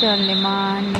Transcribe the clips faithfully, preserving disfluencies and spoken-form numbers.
si ha le mani.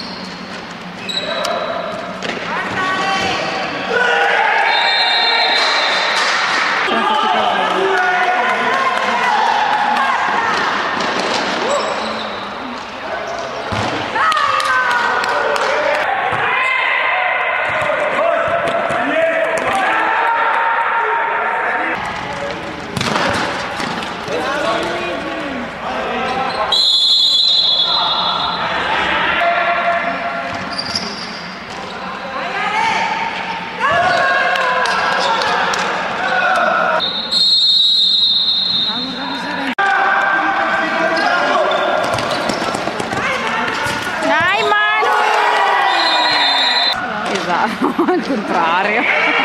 Al contrario.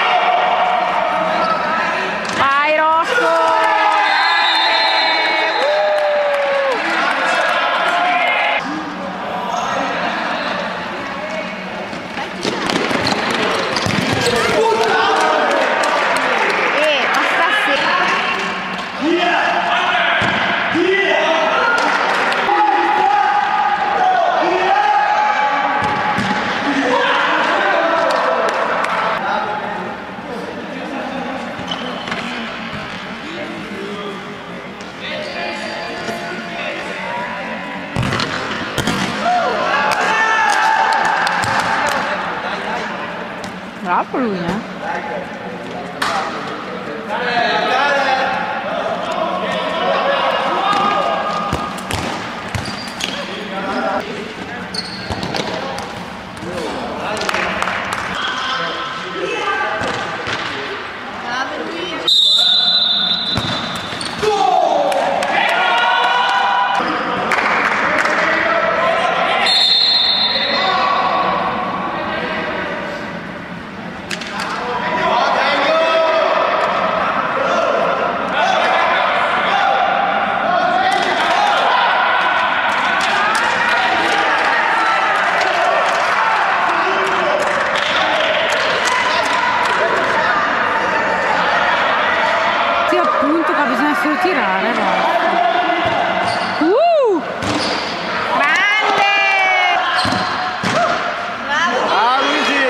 Vai Rocco! Eh, ma stasera. Bravo lui, eh? Solo tirare, va. Uh! Grande! Bravo! Ah, Luigi!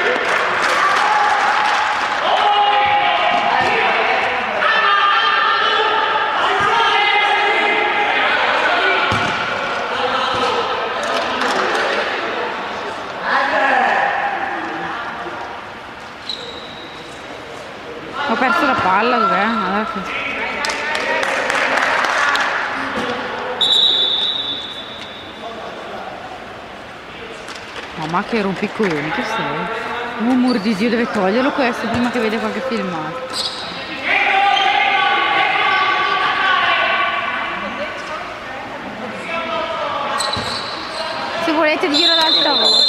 Ho perso la palla, dov'è? Allora, mamma che rompicoglioni che sei? Un amor di Dio, deve toglierlo questo prima che vede qualche filmato. Se volete dirlo ad alta voce.